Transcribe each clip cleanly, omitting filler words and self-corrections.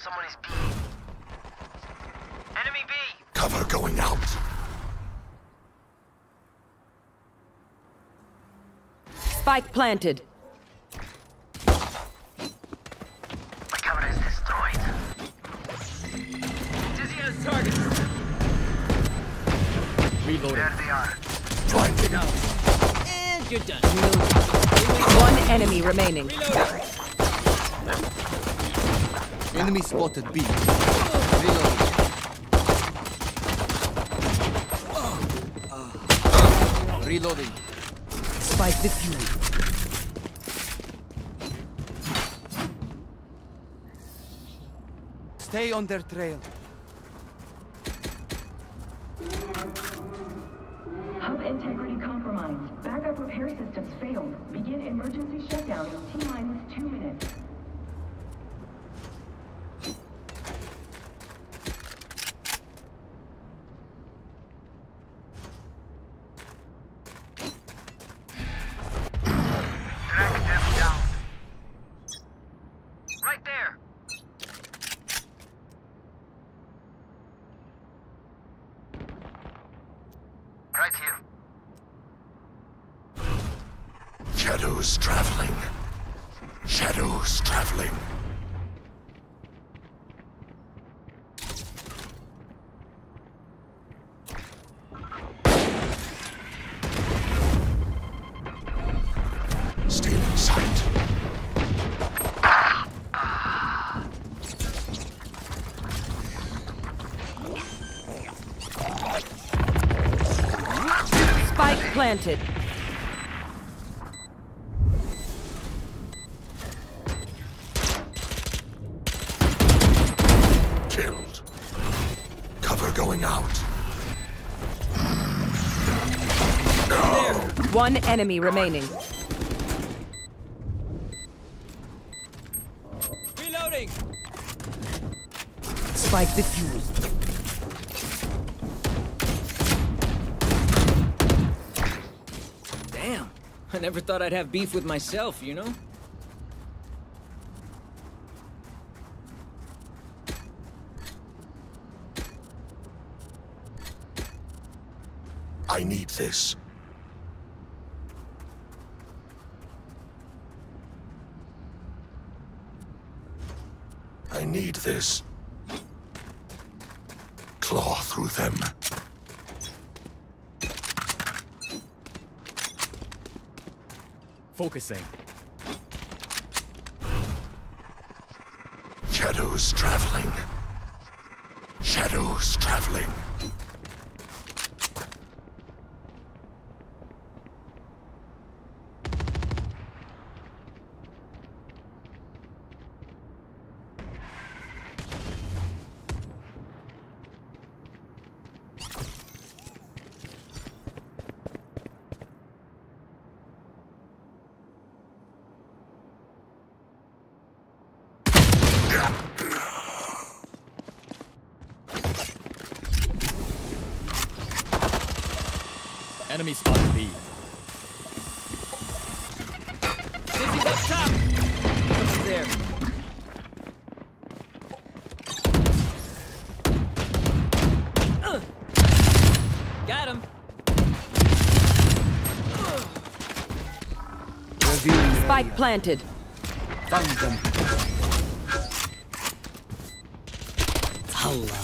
Someone is B. Enemy B! Cover going out. Spike planted. My cover is destroyed. Dizzy has targets. Reloading. There they are. Blinding. And you're done. One enemy remaining. Reloading. Enemy spotted B. Reloading. Reloading. Spike defused. Stay on their trail. Hub integrity compromised. Backup repair systems failed. Begin emergency shutdown in T-minus 2 minutes. Track them down. Right there. Right here. Shadows traveling. Shadows traveling. Still in sight. Spike planted. Killed. Cover going out. One enemy remaining. Reloading. Spike defused. Damn. I never thought I'd have beef with myself, you know? I need this. I need this. Claw through them. Focusing. Shadows traveling. Shadows traveling. Enemy spotted B. Dizzy's up top! What's there? Got him! Revealing Spike planted. found them. Hello.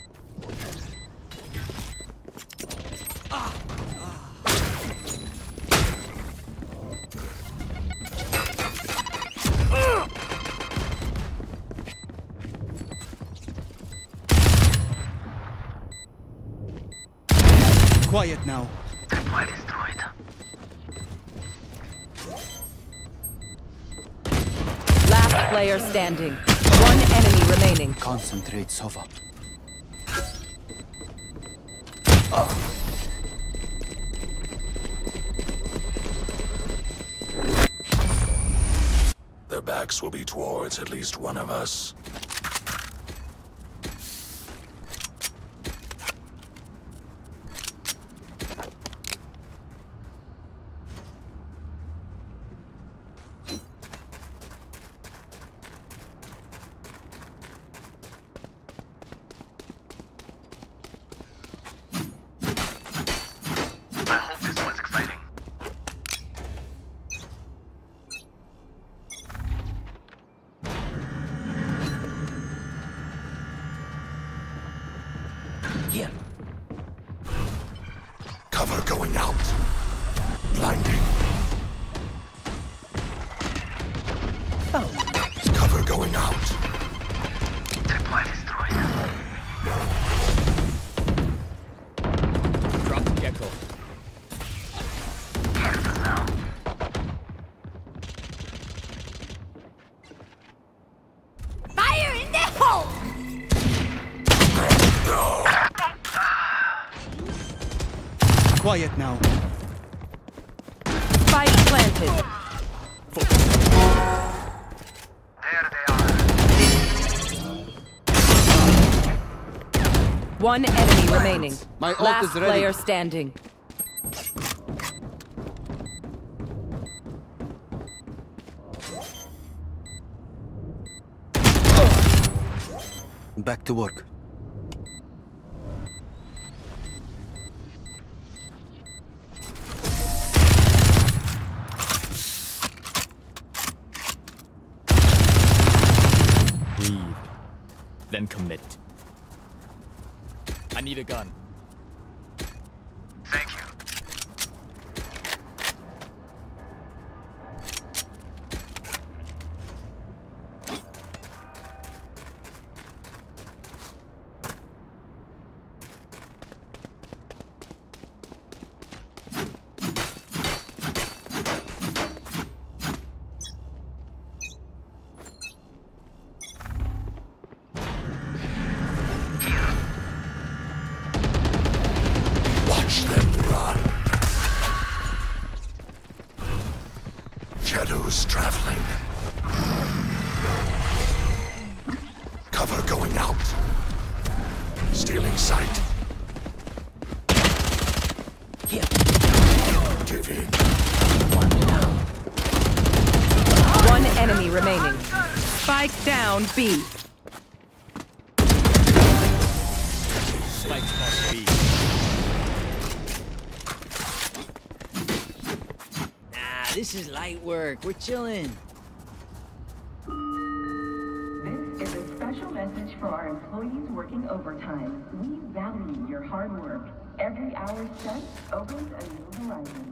Quiet now. Supply destroyed. Last player standing. One enemy remaining. Concentrate, Sova. Their backs will be towards at least one of us. Cover going out. Blinding. Cover going out. Tripwire destroyed. Drop the gecko. Careful now. Fire in the hole! Quiet now. Spike planted. There they are. One enemy remaining. My ult Last is ready. player standing. Back to work. Breathe. Then commit. I need a gun. Thank you. Watch them run. Shadows traveling. Cover going out. Stealing sight. Give in. One enemy remaining. Spike down B. Spike must be. Nah, this is light work. We're chilling. This is a special message for our employees working overtime. We value your hard work. Every hour spent opens a new horizon.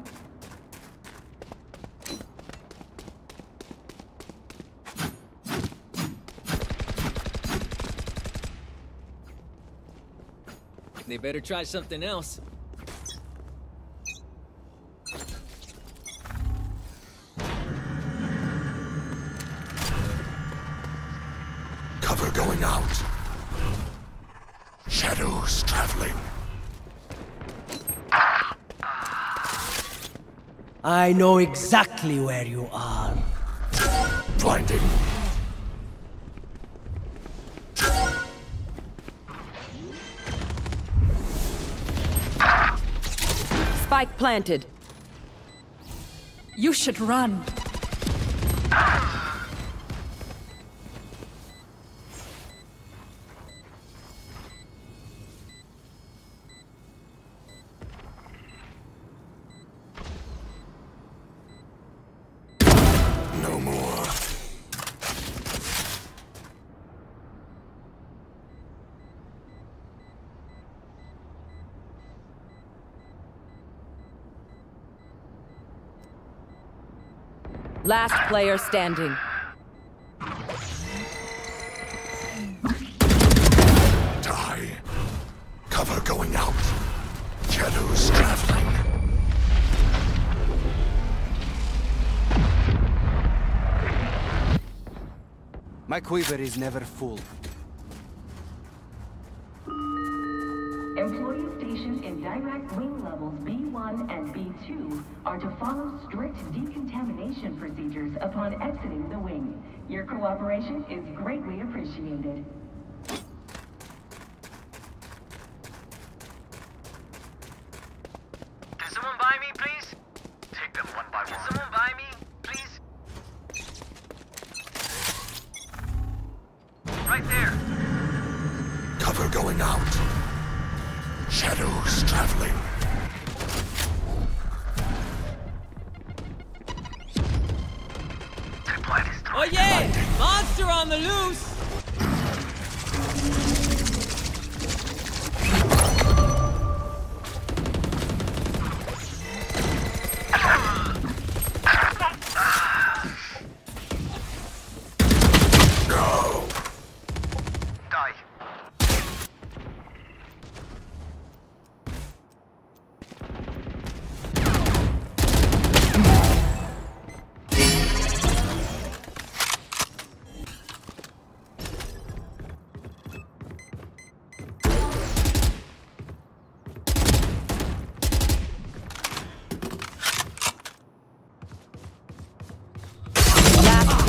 They better try something else. Cover going out. Shadows traveling. I know exactly where you are. Blinding. Spike planted. You should run. No more. Last player standing. Die. Cover going out. Shadows traveling. My quiver is never full. Employees stationed in direct wing levels B1 and B2 are to follow strict decontamination procedures upon exiting the wing. Your cooperation is greatly appreciated. Can someone buy me, please? Take them one by one. Can someone buy me, please? Right there. Cover going out. Shadows traveling. Tripwire destroyed. Oh yeah! Monster on the loose!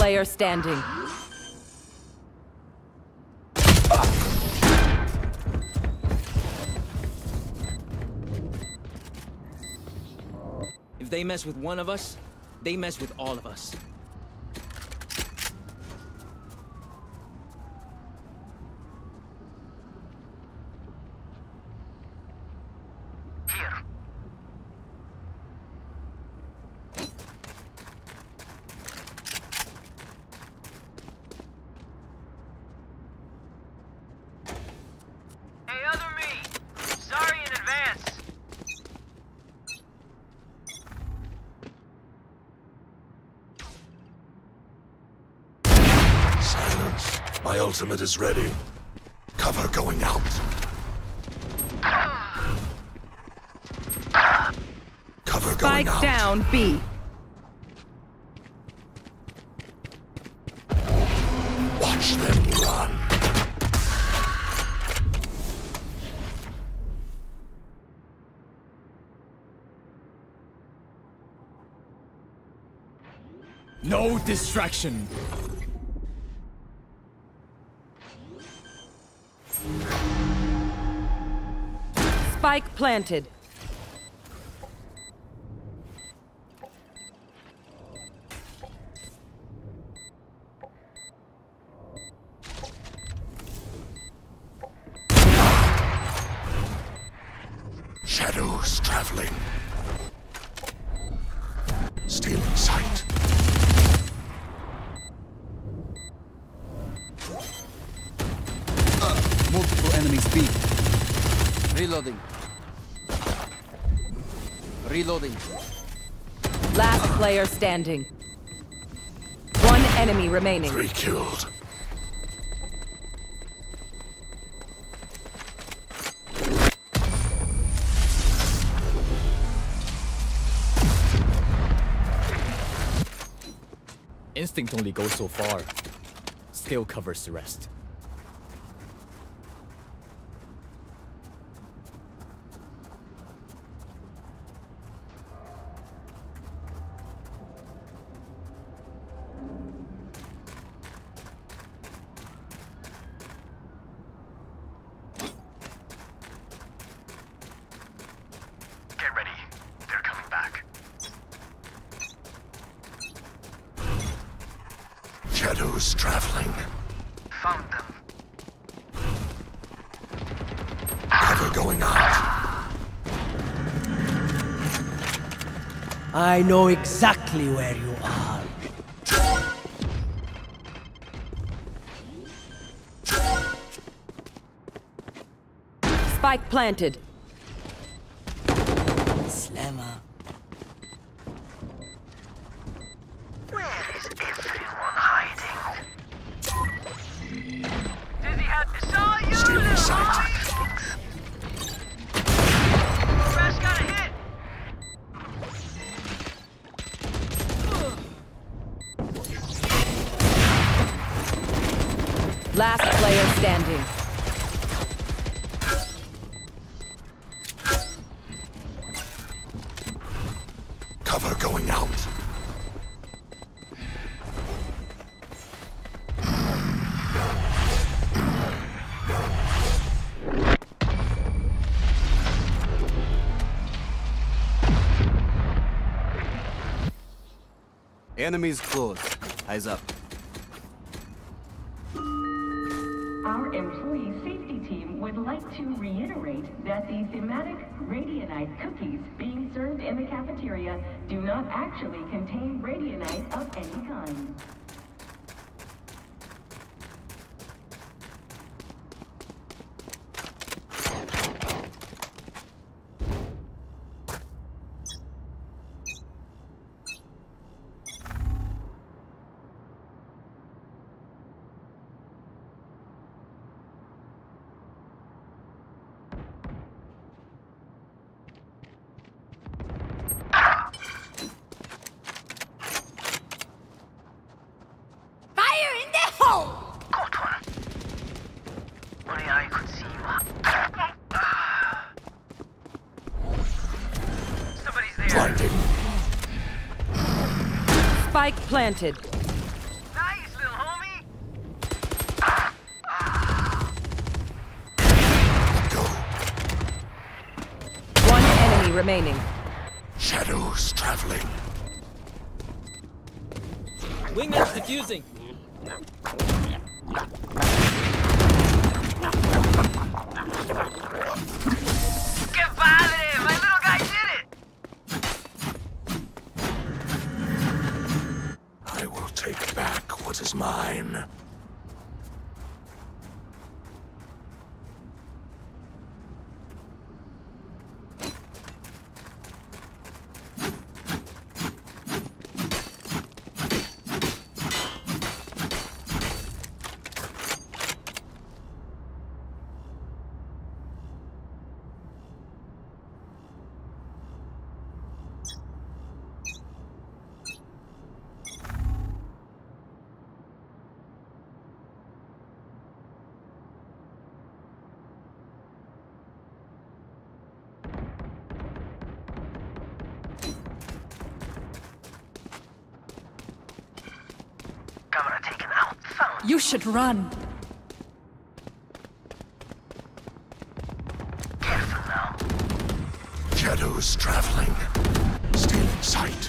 player standing. If they mess with one of us, they mess with all of us. Here. Hey, other me! Sorry in advance! Silence. My ultimate is ready. Cover going out. Cover going Spike out. down B. Watch them run. No distraction. Spike planted. Shadows traveling. Stealing sight. Multiple enemies B. Reloading. Reloading. Last player standing. One enemy remaining. 3 killed. Instinct only goes so far. Skill covers the rest. Get ready. They're coming back. Shadows traveling. Found them. Cover going out. I know exactly where you are. Spike planted. Slammer. Where is everyone hiding? Dizzy had saw you! Stealing sight. Crash got a hit! Last player standing. Cover going out. Enemies close. Eyes up. Our employee safety team would like to reiterate that the thematic Radianite cookies being served in the cafeteria do not actually contain Radianite of any kind. Got one. Only I could see you. Somebody's there. Blinding. Spike planted. Now remaining. Shadows traveling. Wingman's defusing. Que padre! My little guy did it! I will take back what is mine. Camera taken out. Found. You should run. Careful now. Shadows traveling. Stealing sight.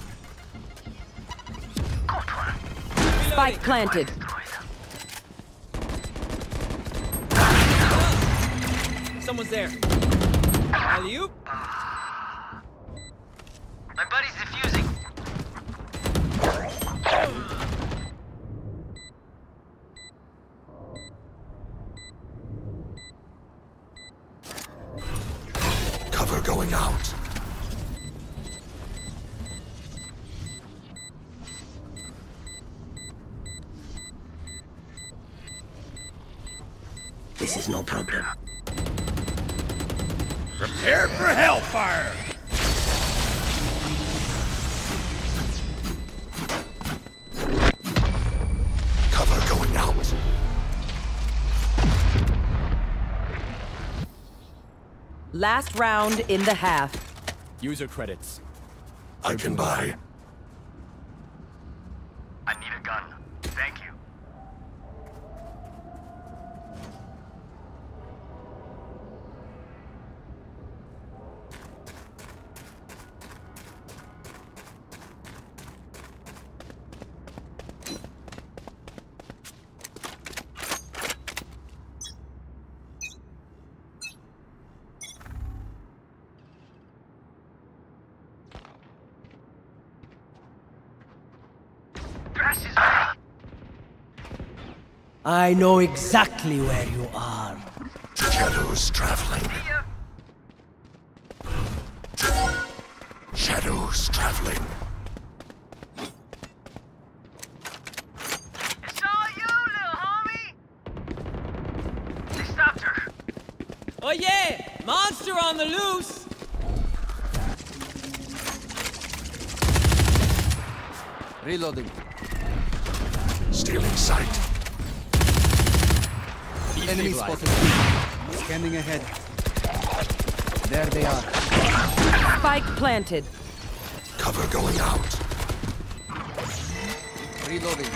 Good one. Spike planted. Someone's there. Alley-oop. My buddy's defusing. Cover going out. This is no problem. Prepare for hellfire! Cover going out. Last round in the half. User credits. I can buy. I need a gun. Thank you. Thrash is ready. I know exactly where you are. Shadows traveling. Here. Shadows traveling. It's all you, little homie. They stopped her. Oh yeah! Monster on the loose! Reloading. Stealing sight. Enemy spotted. Scanning ahead. There they are. Spike planted. Cover going out. Reloading.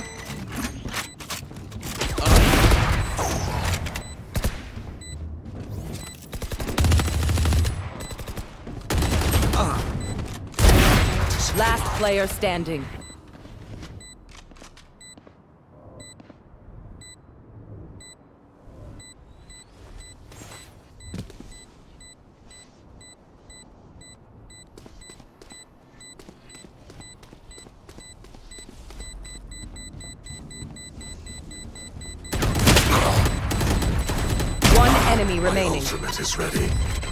Last player standing. One enemy My remaining. ultimate is ready.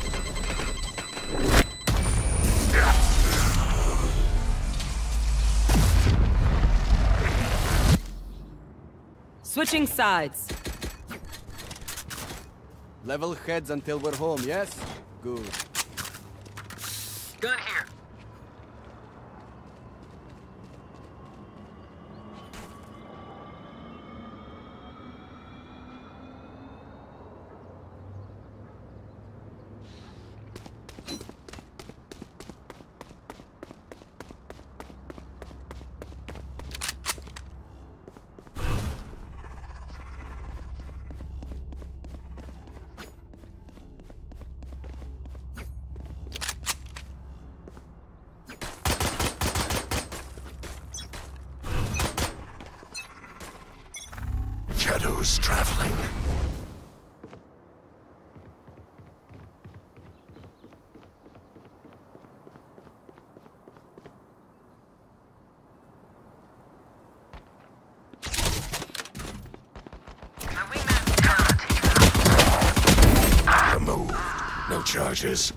Switching sides. Level heads until we're home, yes? Good. Gun here. Shadows traveling. Move. No charges.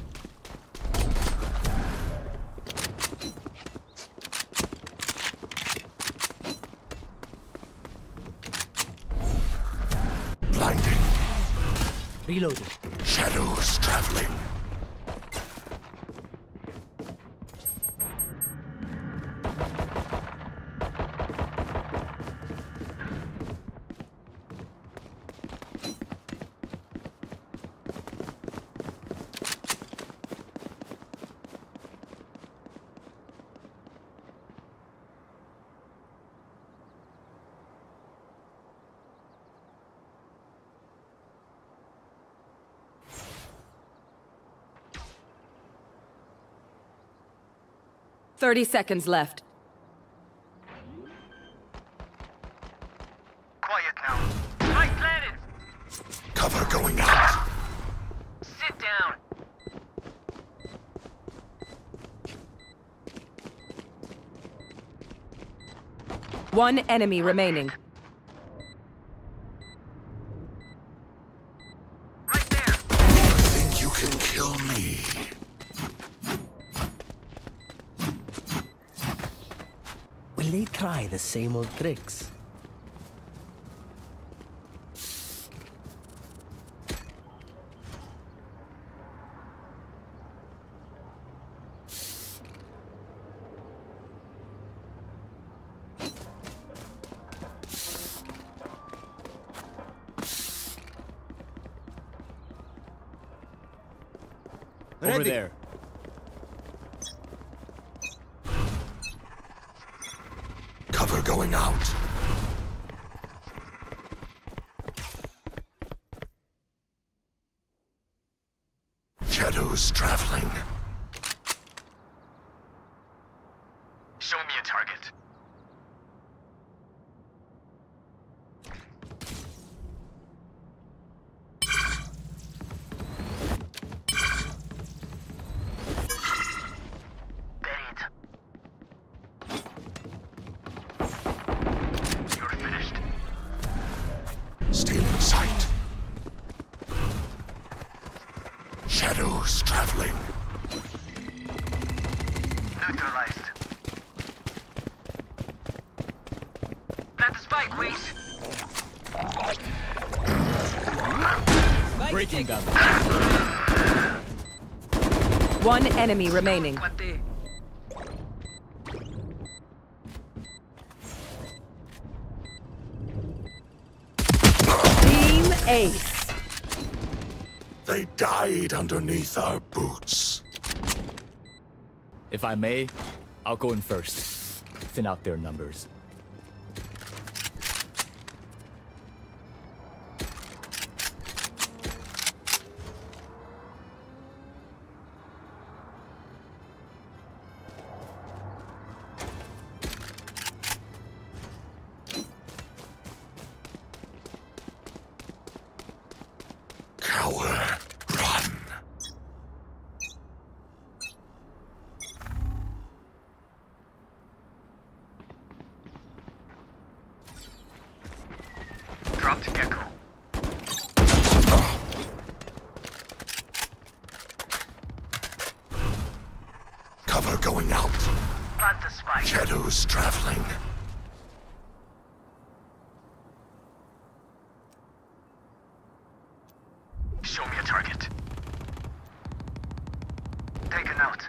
Blinding. Reloading. Shadows traveling. Thirty seconds left. Quiet now. Spike planted. Cover going out. Sit down. One enemy remaining. Right there. Think you can kill me? Will they try the same old tricks? Over Ready. there. Cover going out. Shadows traveling. Show me a target. Buried. You're finished. Still in sight. Shadows traveling. Neutralized. Plant the spike, wait. Breaking them. One enemy remaining. Guante. Team Ace. They died underneath our boots. If I may, I'll go in first. Thin out their numbers. Cower. Run. Dropped Gecko. Cover going out. Plant the spike. Shadows traveling. Show me a target. Taken out.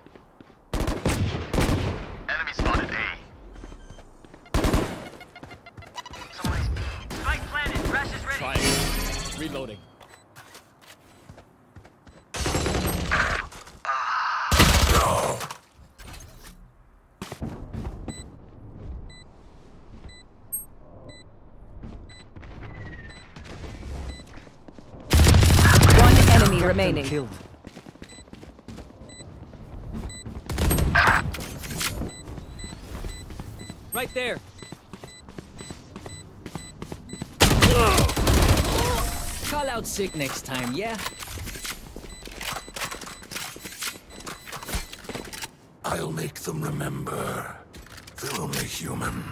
Enemy spotted A. Somebody's B. Spike planted. Rash is ready. Trying. Reloading. One enemy remaining. Killed. Right there. call out sick next time, yeah? I'll make them remember. They're only human.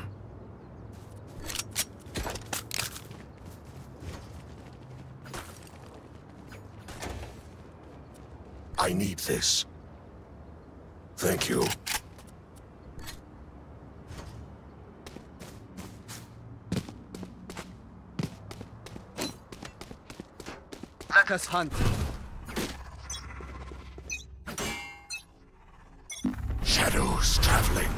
I need this. Thank you. Let us hunt. Shadows traveling.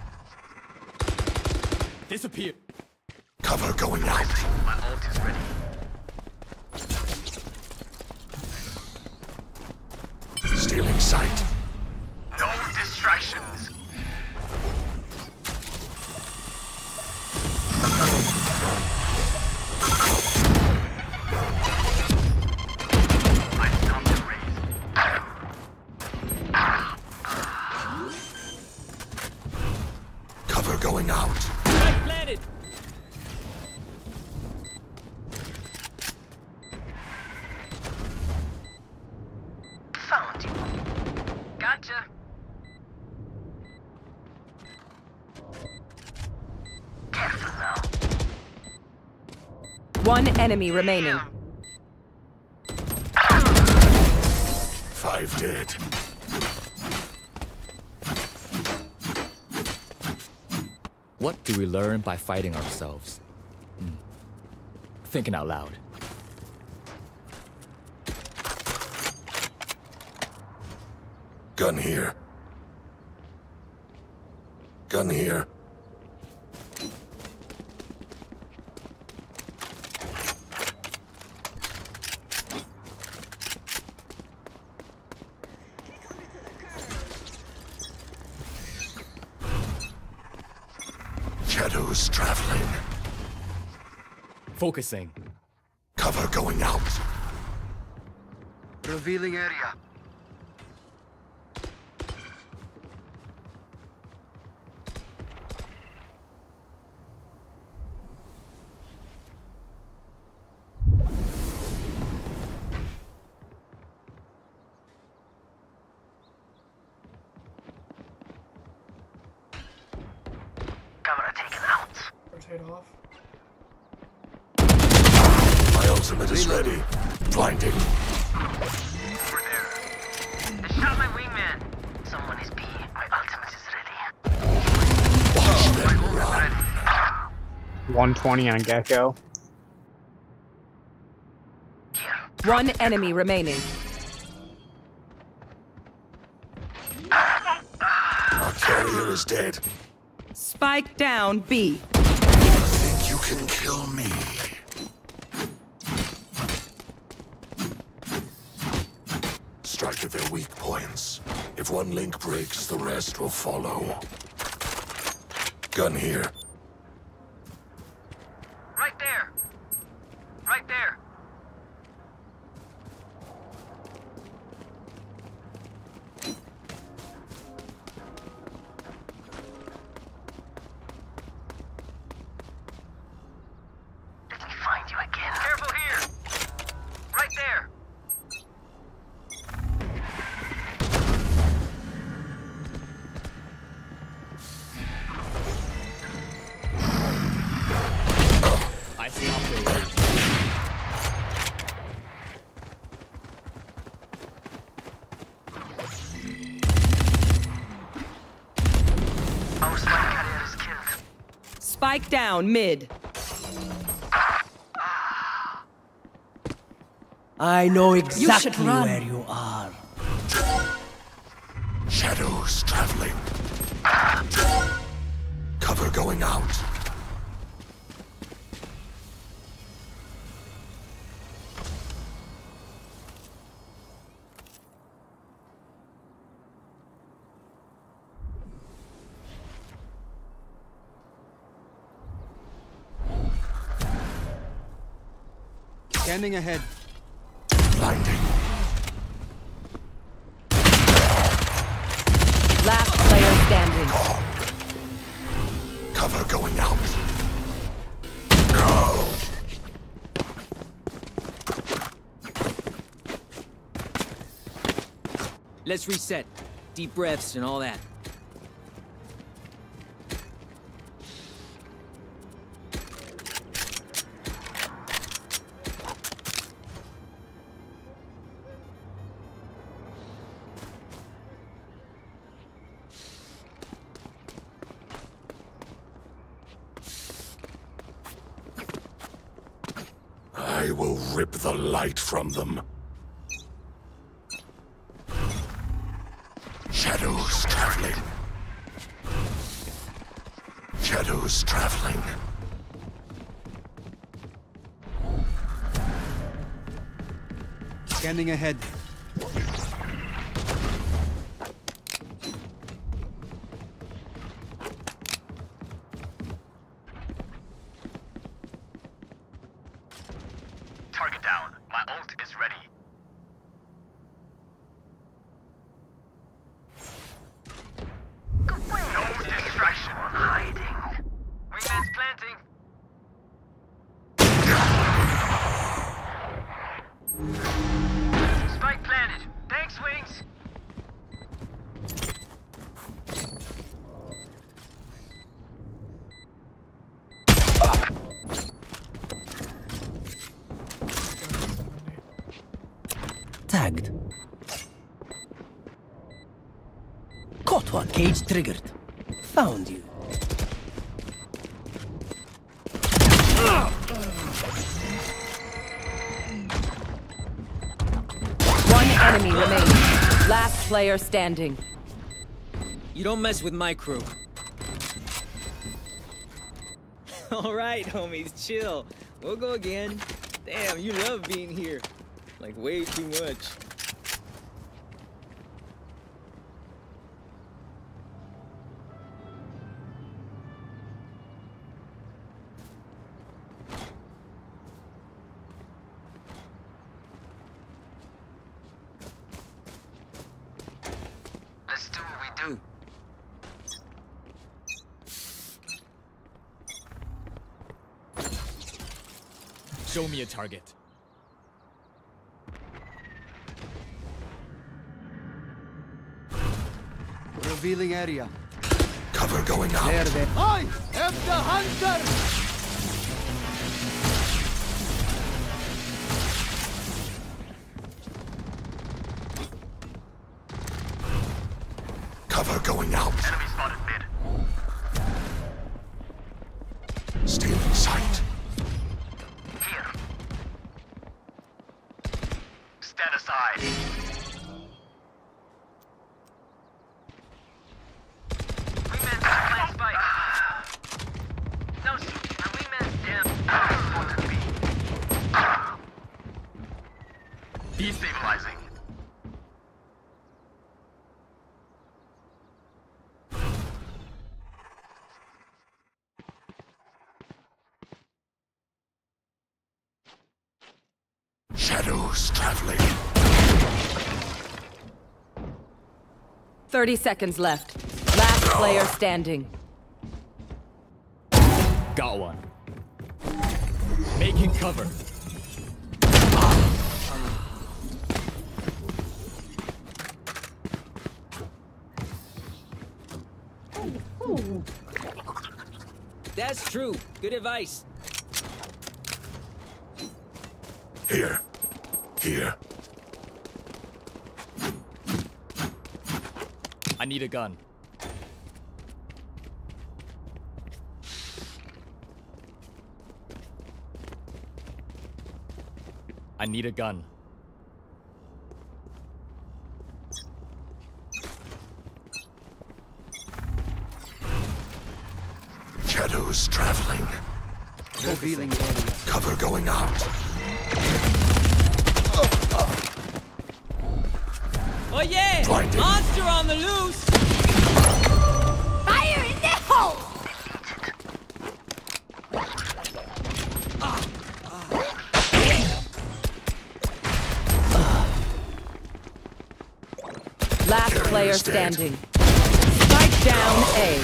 Disappear. Cover going out. My ult is ready. Stealing sight. No distractions. I've come to raise. Cover going out. Spike planted. Found you. Gotcha. Careful now. One enemy remaining. Damn. 5 dead. What do we learn by fighting ourselves? Thinking out loud. Gun here. Gun here. Shadows traveling. Focusing. Cover going out. Revealing area. Camera taken out. Rotate off. My ultimate is ready. Blinding. Over there. They shot my wingman. Someone is B. My ultimate is ready. Watch My them ult is run. ready. 120 on Gecko. Here. One enemy remaining. Our carrier is dead. Spike down B. Think you can kill me? Strike at their weak points. If one link breaks, the rest will follow. Gun here. Right there. Right there. Let me find you again. Careful here. Right there. I see operators. Our spike carrier is killed. Spike down mid. I know exactly should run. where you are. Shadows traveling. Cover going out. Scanning ahead. Blinding. Last player standing. Cover going out. Go. Let's reset. Deep breaths and all that. I will rip the light from them. Shadows traveling. Shadows traveling. Scanning ahead. Target down. My ult is ready. No distraction. Hiding. Wingman's planting. Spike planted. Thanks, Wings. Tagged. Caught one. Cage triggered. Found you. One enemy remaining. Last player standing. You don't mess with my crew. All right, homies, chill. We'll go again. Damn, you love being here. Like, way too much. Let's do what we do. Show me a target. Revealing area. Cover going out. There they. I am the hunter! Cover going out. Enemy spotted mid. Stealing sight. Here. Stand aside. Wingman's playing spike. No, Wingman's damn. Important B. Destabilizing. Shadows traveling. 30 seconds left. Last player standing. Got one. Making cover. That's true. Good advice. Here. Here. I need a gun. I need a gun. Shadows traveling. Revealing area. Cover going out. Oh yeah! Blinded. Monster on the loose! Fire in the hole! Last player Carrier's dead. standing. Spike down A.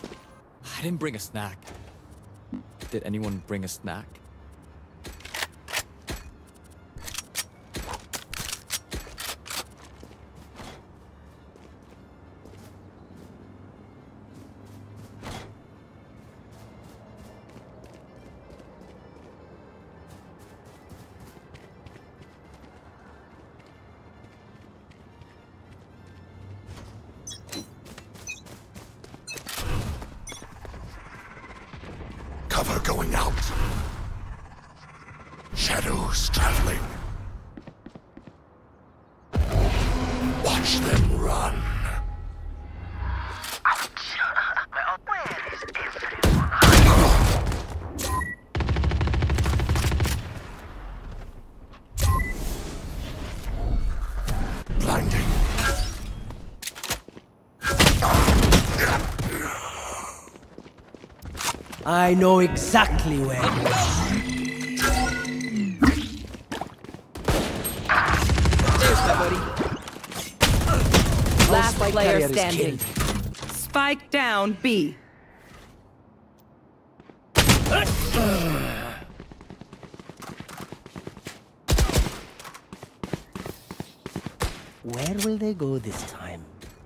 I didn't bring a snack. Did anyone bring a snack? Cover going out. Shadows traveling. Watch them run. Well, where is everyone? Blinding. I know exactly where you are. There's my buddy. Last spike player carrier is standing. Spike down B. Where will they go this time?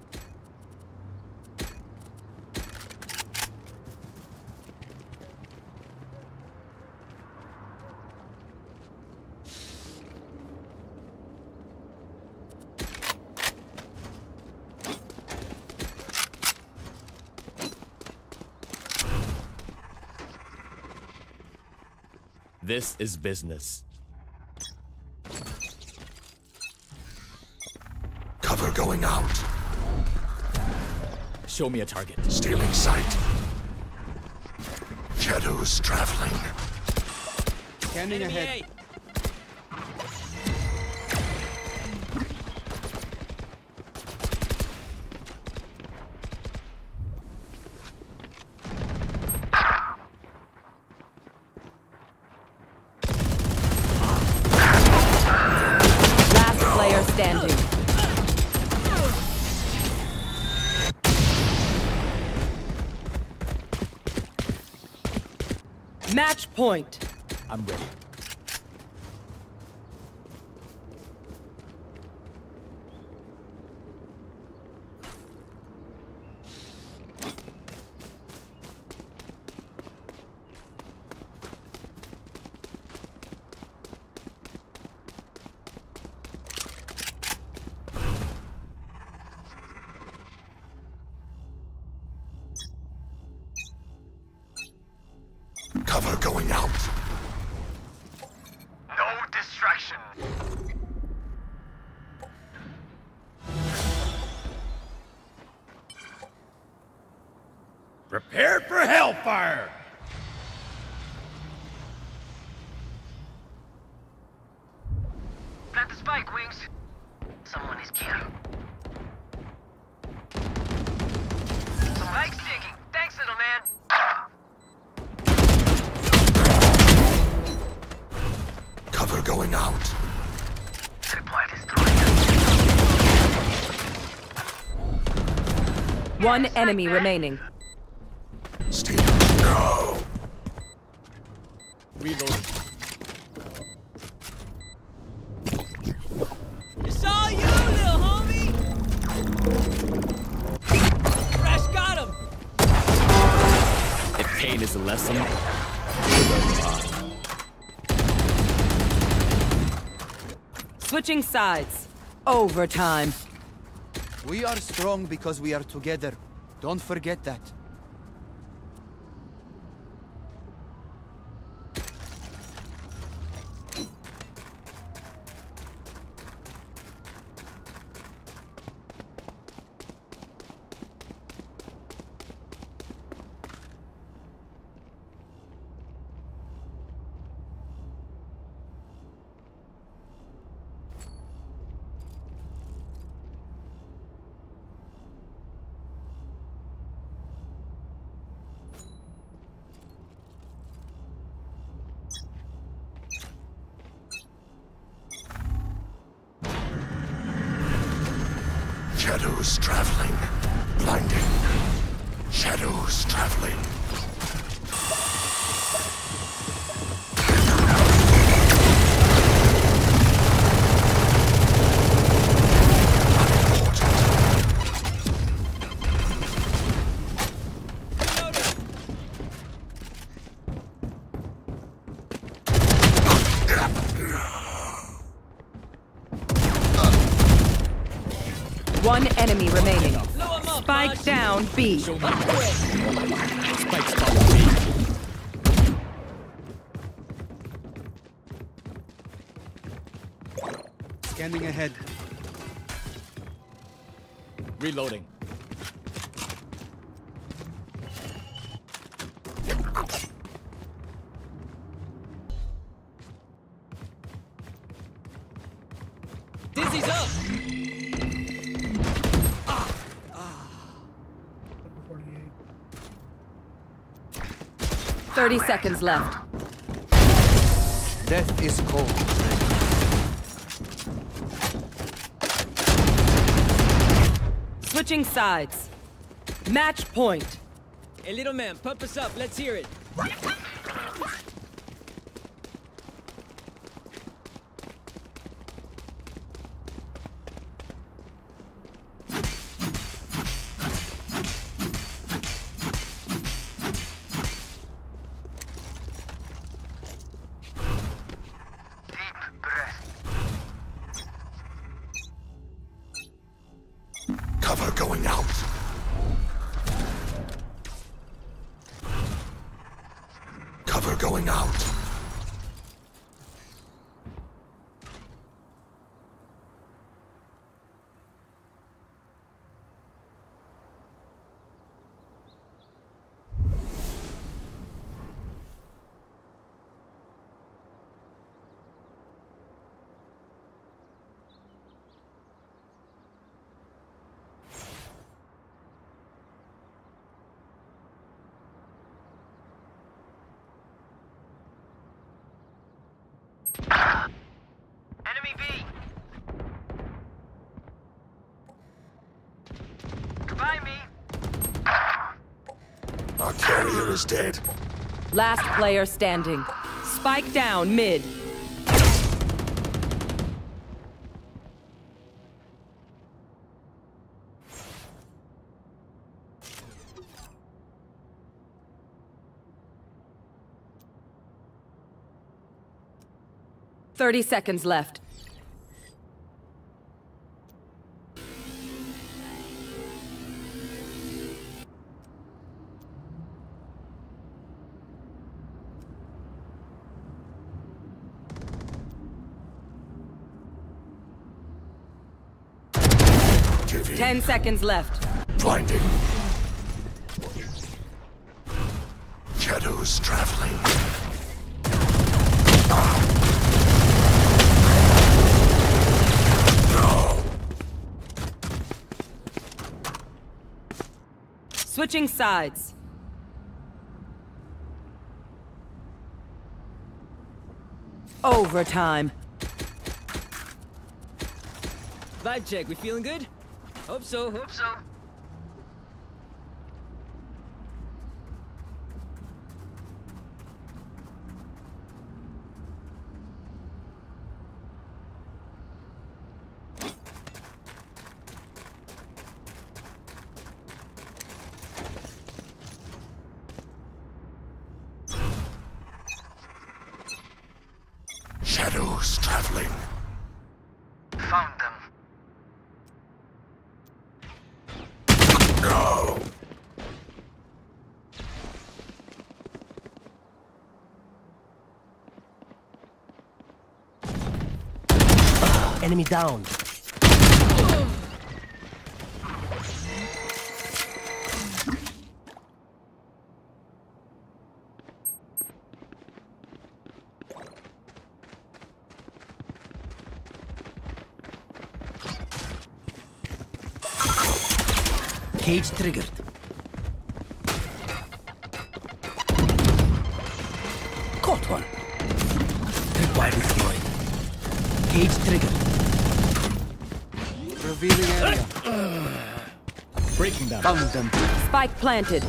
This is business. Cover going out. Show me a target. Stealing sight. Shadows traveling. Scanning ahead. Last player standing. Match point. I'm ready. Cover going out. No distraction. Prepare for hellfire! Plant the spike, Wings. Someone is killed. Spike sticking. Thanks, little man. Cover going out. Tripwire destroyed. One enemy remaining. Stealing. No. Reloading. It's all you, little homie! Crash got him! If pain is a lesson, Switching sides. Overtime. We are strong because we are together. Don't forget that. Shadows traveling. Blinding. Shadows traveling. One enemy remaining. Spike down B. show me. Spike's down B. Scanning ahead. Reloading. Dizzy's up! 30 seconds left. Death is cold. Switching sides. Match point. Hey, little man, pump us up. Let's hear it. Cover going out. Cover going out. Enemy B. Goodbye, me. Our carrier is dead. Last player standing. Spike down mid. Thirty seconds left. TV. 10 seconds left. Blinding. Shadows traveling. No. Switching sides. Overtime. Vibe check. We feeling good? Hope so. Hope so. Shadows traveling. Found them. No. Enemy down. Cage triggered. Caught one. Tripwire deployed. Cage triggered. Revealing area. Breaking them. Found them. Spike planted.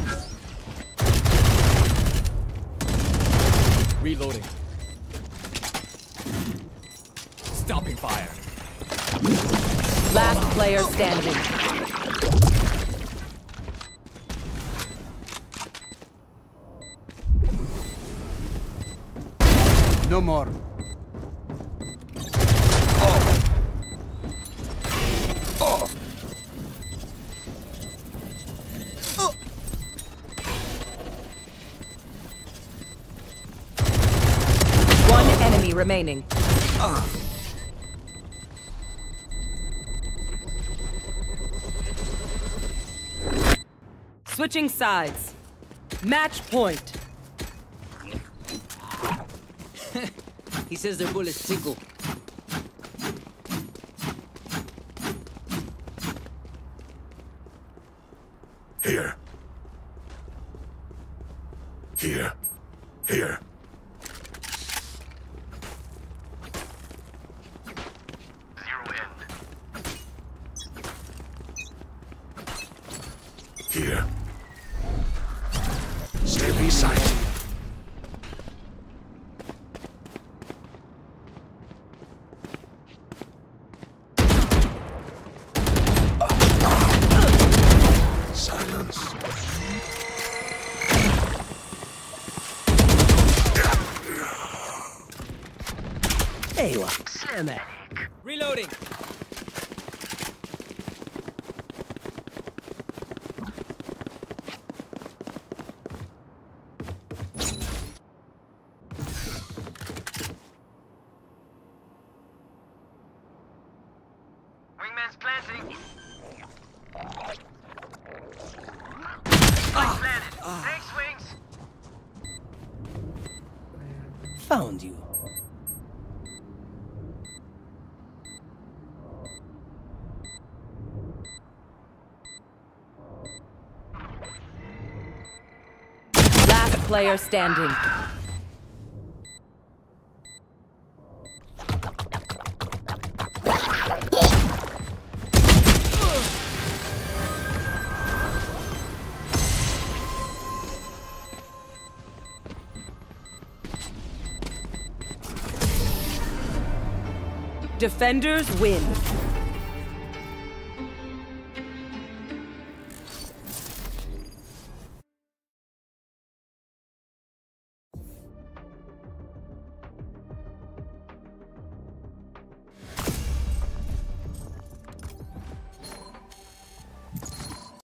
Reloading. Stopping fire. Last player standing. No more. One enemy remaining. Switching sides. Match point. He says their bullets tickle. Here. Here. Here. Zero in. Here. Stay beside. Silence. ايوه سامع. Reloading. Wingman's planting. Spike planted. Thanks, Wings. Found you. Last player standing. Defenders win.